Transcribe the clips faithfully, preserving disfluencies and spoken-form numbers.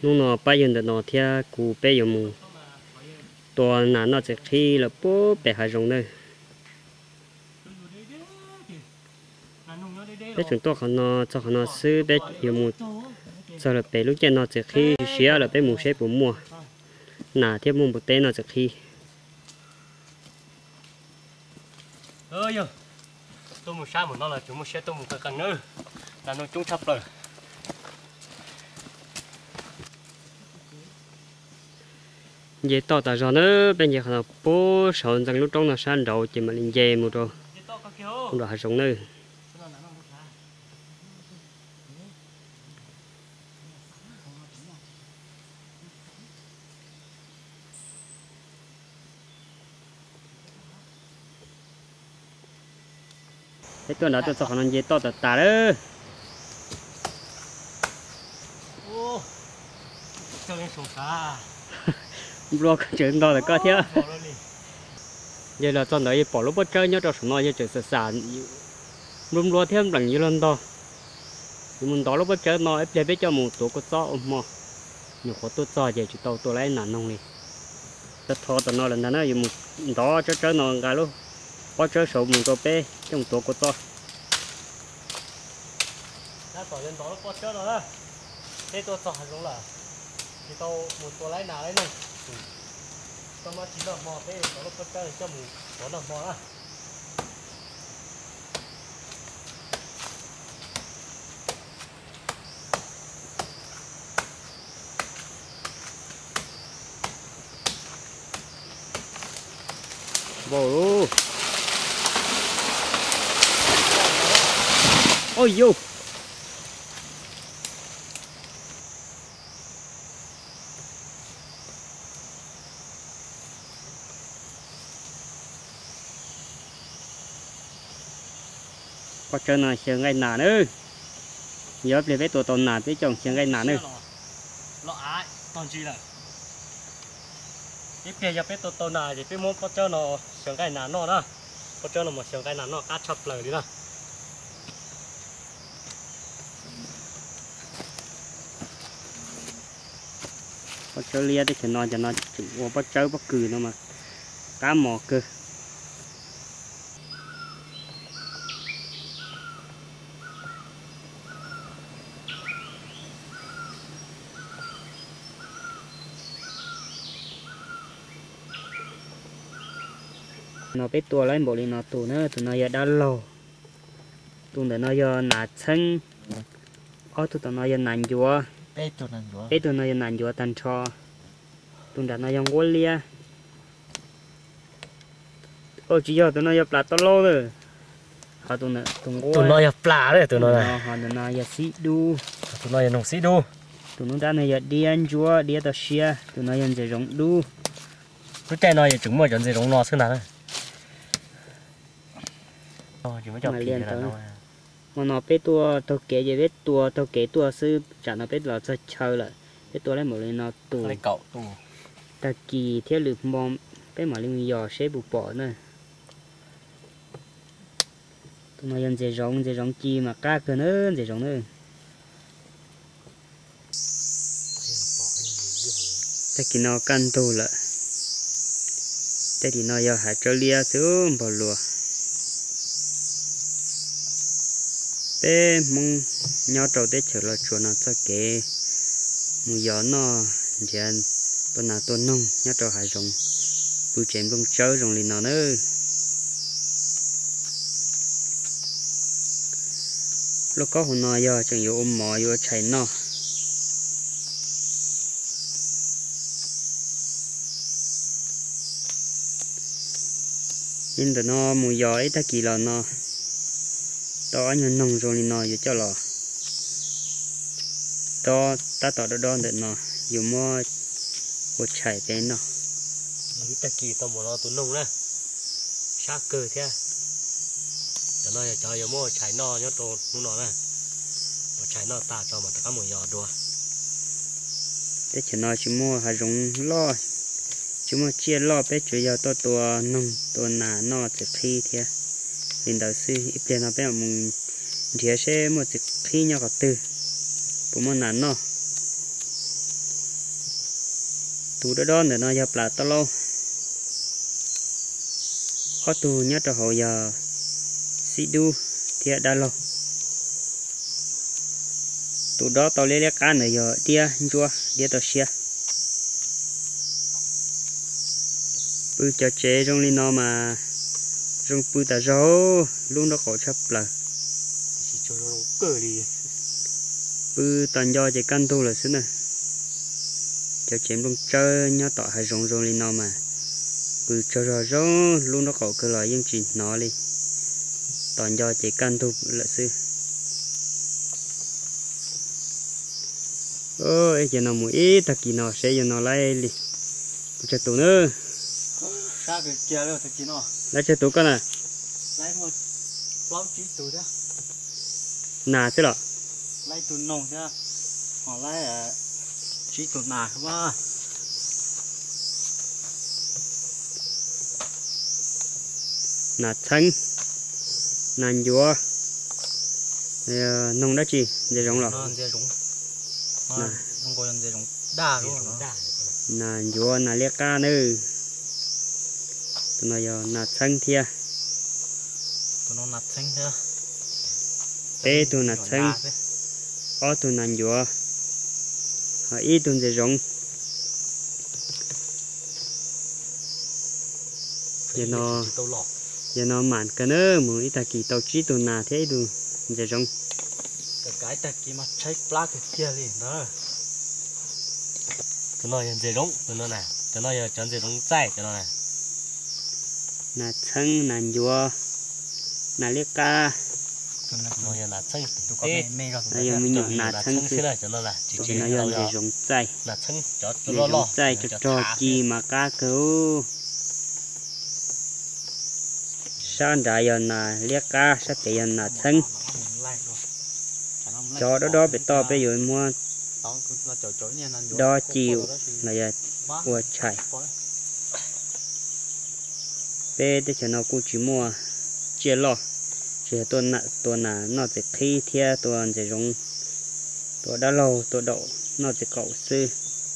nó nó bây giờ nó theo cụ bây giờ mùตัวหนาnóจะขี้แล้วปุ๊บไปหาตรงนั้นไปถึงตัวเขานอจะเขานอซื้อไปอยู่หมู่จะเลยไปลูกเจนnóจะขี้เสียแล้วไปหมู่ใช้ปุ๋มมัวหนาเทียบมุมปุเต้nóจะขี้เออยังตัวหมู่ช้าหมู่นั่นแหละตัวหมู่เสียตัวหมู่กันเนอะนั่นน้องจุ้งทับเลย vậy to ta rồi nữa bên giờ họ bố sợ rằng lúc trong nó san đầu chỉ mà lên dê một rồi không được hạt giống nữa cái tuần đó tôi sợ nó dê to ta ta đó cho lên sông xa block chuyện đó là có thế giờ là cho đấy bỏ lúc bắt chơi nhớ cho số nói giờ chơi sờ sàn luôn luôn thêm bằng như lần đó mình đó lúc bắt chơi nó ép để cho một tổ có to mà nhiều có tốt to giờ chỉ tàu tôi lấy nản nông này tất thọ tao nói là nó dùng một đó cho chơi nó cái luôn có chơi số một tổ bé trong tổ có to đã tỏi lên đó lúc bắt chơi rồi đó thế tôi tỏi luôn là thì tao một tổ lấy nào lấy này tao mà chỉ là mò thế nó có cái cho mình có là mò á bố ôi vô có chơi nào chơi ngay nà nữa giờ về với tổ tồn nà với chồng chơi ngay nà nữa lọ ai toàn gì là cái kia giờ với tổ tồn nà thì với muốn có chơi nó chơi ngay nà nó đó có chơi nó mà chơi ngay nà nó cá chập lời đi đó có chơi lia thì chỉ nói cho nó chỉ có chơi bất cứ nó mà cá mò cơ nó biết tua lấy bộ đi nó tụ nữa tụi nó giờ đã lâu tụi nó giờ nạt chân ở tụi nó giờ nàn dùa bé tụi nó dùa bé tụi nó giờ nàn dùa tan cho tụi nó giờ ngồi lia ôi chỉ giờ tụi nó giờ plá to lâu rồi họ tụi nó tụi nó giờ plá đấy tụi nó này họ tụi nó giờ xí đu tụi nó giờ nông xí đu tụi nó đã này giờ đi ăn dùa đi tao xia tụi nó giờ giờ rong đu cái trái nó giờ chúng mà chọn gì rong nó xưa nào mà liền tới mà nó biết tua tao kể về biết tua tao kể tua sư chả nó biết là chơi chơi lại biết tua lấy một lần nó tù lấy cậu tù ta kỳ theo lượt mong biết mà linh giò sẽ bù bỏ nữa tụi nó dân dễ rong dễ rong chi mà cá cơ nữa dễ rong nữa ta kỳ nó căn tù lại ta thì nó giờ hãy cho lia xuống bỏ lùa bé mong nhau trâu tết trở lại chuột nó cho kể mùi gió nó dàn tôi nào tôi nông nhau trâu hải rồng bự chém bông trâu rồng liền nó nữa lúc có hồn nó giờ chẳng yêu ôm mò yêu chạy nó nhưng tụi nó mùi gió ấy ta kỳ là nó đó anh nông rồi nó giờ cho lò đó ta tỏ đó đó để nó dù mua một chảy bên nó những ta kỳ tao muốn nó tụi nông nè sát cơ thế cho nó cho giờ mua chảy nó nhớ tổ nó nó nè một chảy nó ta cho mà tất cả một giò đùa để cho nó chỉ mua hai rong lo chỉ mua chia lo bé chủ yếu to tua nông tua nà nó chỉ khi thế nên đầu sư ít tiền nó bé mình chỉ sẽ một chỉ khi nhau cả từ bố mà nản nó tụ đó đó để nó dập là tao lâu có tụ nhớ cho họ giờ xí đu thiệt đã lâu tụ đó tao lấy lấy cá này giờ tia chua tia tao xia bự cho chế trong li nó mà trong bự ta rau luôn nó khó chấp là chỉ cho nó cờ đi bự toàn do chỉ căn tu là xứ này cho chém trong chơi nhớ tỏ hay rong rong li nó mà bự cho rau rau luôn nó khó cơ là những chuyện nó đi toàn do chỉ căn tu là xứ ôi giờ nó muốn ít ta kỳ nó sẽ giờ nó lại đi cho tụ nữa sao cái kia rồi thật nó lấy cho tụ con à lấy một lóng chỉ tụ đó nà chứ lọ lấy tụ nồng chứ họ lấy à chỉ tụ nà không á nà xanh nà dúa nông đó chi để rong lọ nó dễ rụng nó không có dễ rụng đa luôn nó nà dúa nà liếc cá nữa tụi nó giờ nà xanh thia tụi nó nặt xanh thế bé tụi nà xanh có tụi nà dúa họ ít tụi để rong giờ nó giờ nó mặn cái nữa muốn ít ta kỳ tàu chỉ tụi nà thế tụi để rong cái ta kia mà cháy plug cái kia liền đó tụi nó dễ rụng tụi nó này tụi nó giờ chọn dễ rụng chạy tụi nó này nà xanh nà dúa nà liếc cá nó giờ là xanh tụi con mê rồi bây giờ mình nhận nà xanh thế này cho nó là chỉ chỉ nó giờ để rong chạy là xanh cho để nó lo rong chạy cho trò chi mà cá cứu sáng đại giờ nà liếc cá sắp tới giờ nà xanh cho đó đó bị to bây giờ mua đó chiều là giờ qua chạy bé để cho nó cũng chỉ mua chia lo chỉ tuần nè tuần nè nó sẽ thi theo tuần sẽ dùng tuần đã lâu tuần độ nó sẽ cậu sư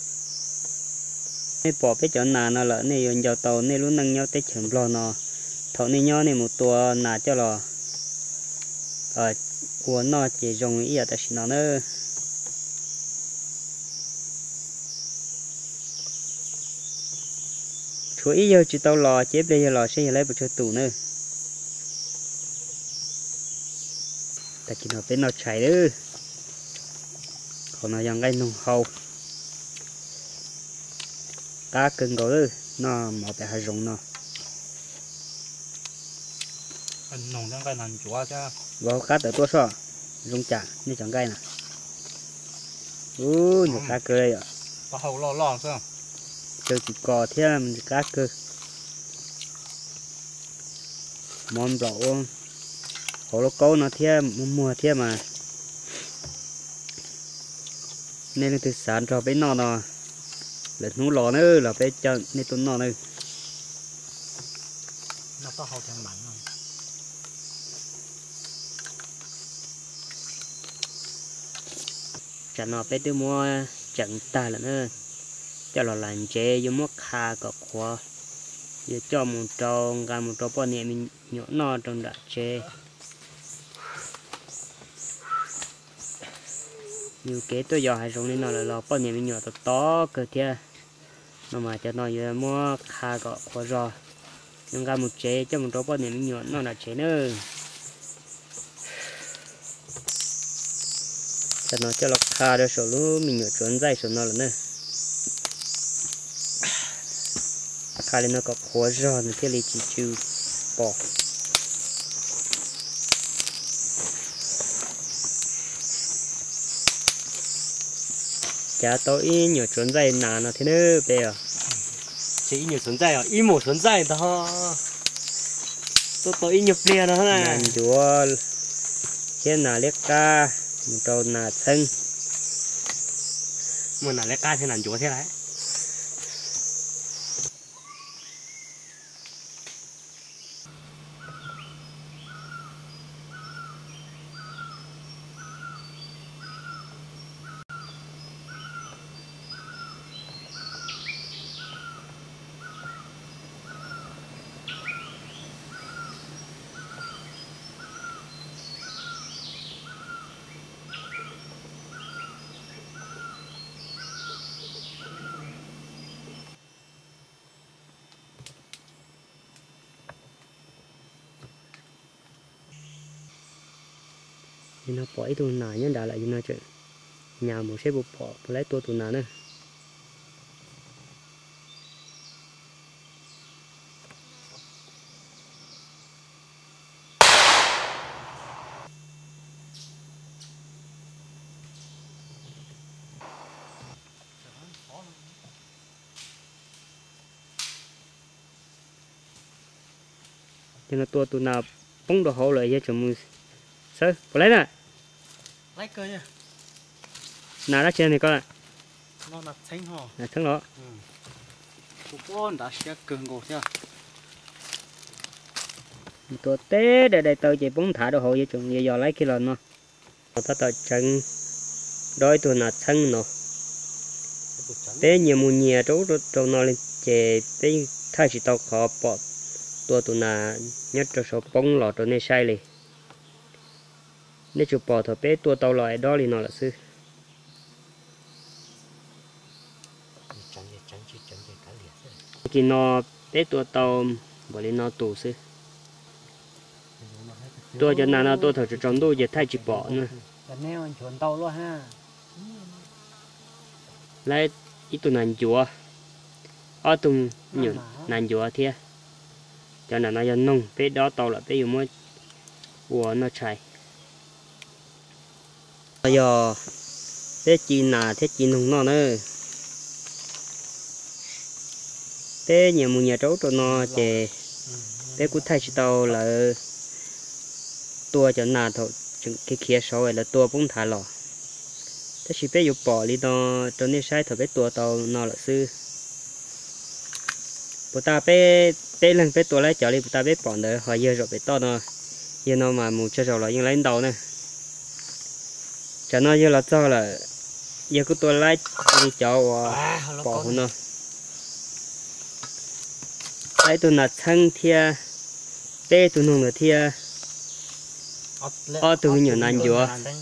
này bỏ bé cho nà nó lỡ này giờ tàu này luôn nâng nhau tới chấm lo nó thọ này nhau này một tuần nà cho lo ở của nó chỉ dùng ý ở tại nó nữa chú ý giờ chỉ tao lò chế bây giờ lò sẽ lấy một chỗ tủ nữa ta chỉ nó bên nó chảy nữa còn nó dòng cái nông hậu cá cưng gấu nữa nó mỏ bé hay rồng nó anh nông đang cái nằm chúa chứ vào cá tới tua sò rồng chả như chẳng gai nè ú nhiều cá cơ đây ạ có hậu lo lo sao chơi chỉ cò thêm cá cơ món rau hồ lô câu nó thêm mua thêm mà nên là từ sáng cho bé nó nó là nó lò nữa là bé cho nên tụi nó nữa nó có hậu thêm mặn không chả nó bé tôi mua chẳng ta là nữa cho là làm chế vô mất kha có khoa giờ cho một trâu gà một trâu bao nhiêu mình nhỏ no trong đã chế nhiều kế tôi giờ hay dùng nên nó là lo bao nhiêu mình nhỏ to to cơ thia nó mà cho nó giờ mua kha có khoa rồi nhưng gà một chế cho một trâu bao nhiêu mình nhỏ nó là chế nữa cho nó cho nó kha được số lúc mình nhỏ chuẩn dây số nó là nữa khai lên nó có khóa giò nó thiết lý chỉ chịu bỏ chả tôi nhiều chuẩn dây nà nó thế nữa bây giờ chỉ nhiều存在啊一模存在的哈tôi tôi ít nhập liền đó này nàn chúa trên nà liếc ca một trâu nà thân mà là lấy ca thế nào chúa thế đấy thì nó bỏ ít tụ nào nhân đã lại cho nó chơi nhà một xe bộ bỏ lấy tua tụ nào nữa cho nó tua tụ nào bóng đồ hậu lại cho chúng sơ bỏ lấy nè lấy cơ nha nào đã trên này con ạ nó là thanh hò là thắng đó của con đã sẽ cường gột nha tua té để để tao chỉ bóng thả đồ hậu cho chúng giờ giờ lấy cái lần nó ta tao chân đôi tụ nào thân nó té nhiều mùi nhẹ trấu trâu nó lên chè té thay chỉ tao khó bỏ tua tụ nào nhất cho số bóng lọt rồi nên sai liền nếu chụp bỏ thở bé tua tàu loại đó thì nó là sư khi nó bé tua tàu bởi vì nó tù sư tua cho nên nó tua thở trong đôi giờ thay chụp bỏ nữa neo anh chuẩn tàu luôn ha lấy ít tụ nàn chúa ở tung nhiều nàn chúa thiệt cho nên nó dân nông bé đó tàu là bé dùng mới của nó chạy bây giờ thế chi là thế chi nông nó nữa thế nhiều một nhà trấu cho nó chè thế cũng thay chỉ tàu là tua cho nà thôi cái kia sau này là tua cũng thả lò thế chỉ bé dùng bỏ đi nó cho nên sai thôi bé tua tàu nó là sư bữa ta bé bé lần bé tua lấy trở đi bữa ta bé bỏ nữa hồi giờ rồi bé to nó giờ nó mà muốn chơi rồi là những lấy đầu này cho nó như là cho là giờ cứ tôi lấy đi cho bỏ nó lấy tôi là thân thia tê tôi nông là thia ở tôi nhiều nàn dừa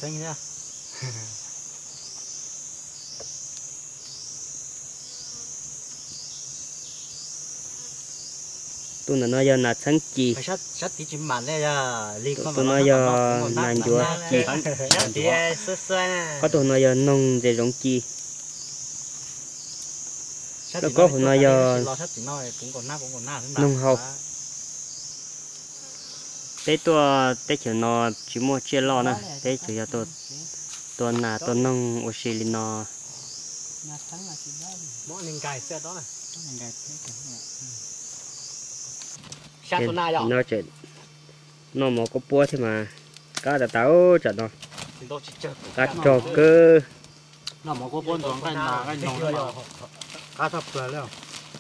tôi là nói giờ là thân chi sát sát tí chim mặn đây à tôi nói giờ nàn dừa chi có tôi nói giờ nông để giống chi nó có phải nói giờ nông hậu thế tôi thế cho nó chỉ mua chia lo nè thế chỉ cho tôi tôi là tôi nông ở xí linh nó mỗi mình cài xe đó này nó chỉ nó một có búa thế mà cá đã táo chặt nó cá trò cơ nó một có bốn cái là cái nòng cá thập rồi đấy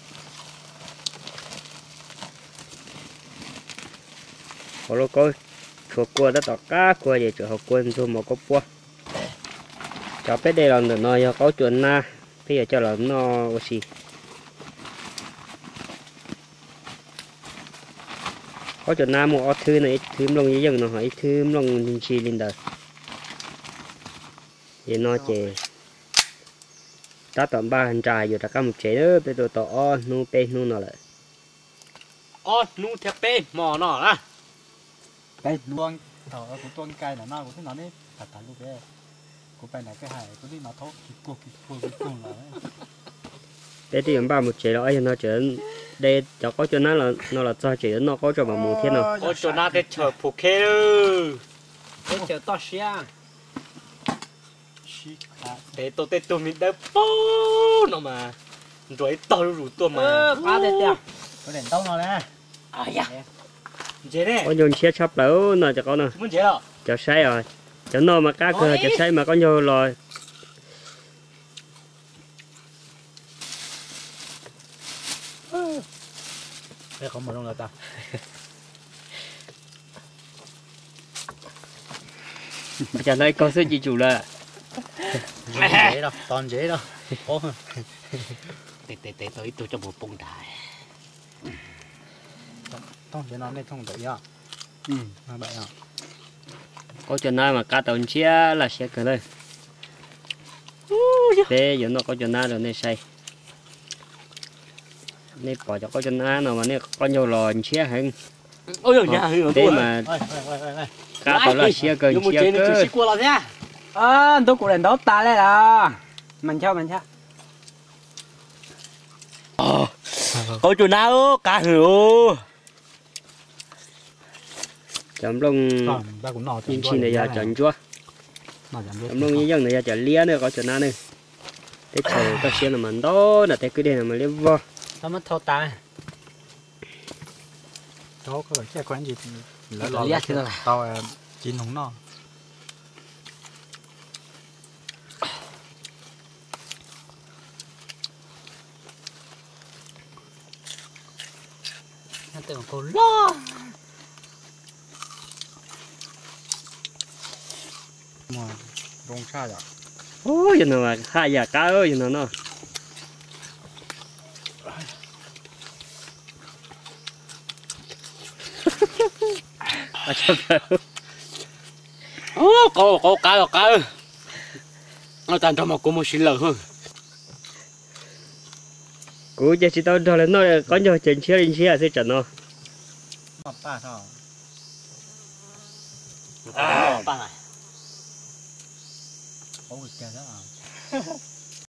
họ lúc có chuột cua đã tỏ cá cua gì chuột học quân rồi một có búa cho bé đây là nó có chuyện na bây giờ cho là nó gì có chuyện na một thứ này thứ lông như dân nó hỏi thứ lông chi lên đời vậy nó chỉ ta tầm ba hành trà rồi ta cầm một chế nữa bây giờ tỏ nu pe nu nó lại ô nu theo pe mò nó à cái nuông thở của tuông cây là nó của cái nó đấy thật thật luôn cái của bên này cái hải của đi nó thốt kịp cuộc kịp cuộc kịp cuộc là để thì ba một chế đó thì nó chuyển đây cho có cho nó là nó là cho chỉ nó có cho mà mù thiên nào ô cho nó để chờ phục kê luôn để chờ to xia để tôi để tôi mình đỡ bố nó mà rồi to rủ tôi mà cá đẹp đẹp có đèn tông nó nè à dạ chế đấy có dùng xe sắp lỡ nó cho con nè muốn chế đâu cho say rồi cho nó mà cá cơ cho say mà có nhiều rồi đây không mà đâu là ta cho lấy con số gì chủ là dễ đâu toàn dễ đâu ô tê tê tê tới tôi cho một bông đài thông chế nó này thông tự à ừ vậy à có cho nó mà cá tàu chia là sẽ cơ đây thế giờ nó có cho nó rồi nên say nên bỏ cho có cho nó nào mà nên có nhiều lò chia hơn ôi giời nhà hiểu thế tôi mà ơi ơi ơi ơi cá tao là xia cơn một xia chế cơ này qua là nha à tôi cũng đến đó ta đây là mình theo mình theo có chỗ nào cá hiểu chấm lông còn ta cũng nọ nhìn chi này giờ chọn chúa nọ chẳng biết chấm lông như dân này giờ chọn lia nữa có chỗ nào nữa thế chờ có xia là mình đó là thế cứ đây là mình lấy vô nó mất thâu ta đó có cái quán gì lỡ lỡ lỡ tao chín không nọ nó tưởng cô lo mà rong xa rồi ôi giờ nào mà khai giờ cá ơi giờ nào nó à chấp ô có có cá có cá nó tan cho mà có một xin lờ hơn cú giờ chỉ tao cho lên nó có nhiều chuyện chia lên chia sẽ trận nó mà ba sao à ba này ôi kìa đó à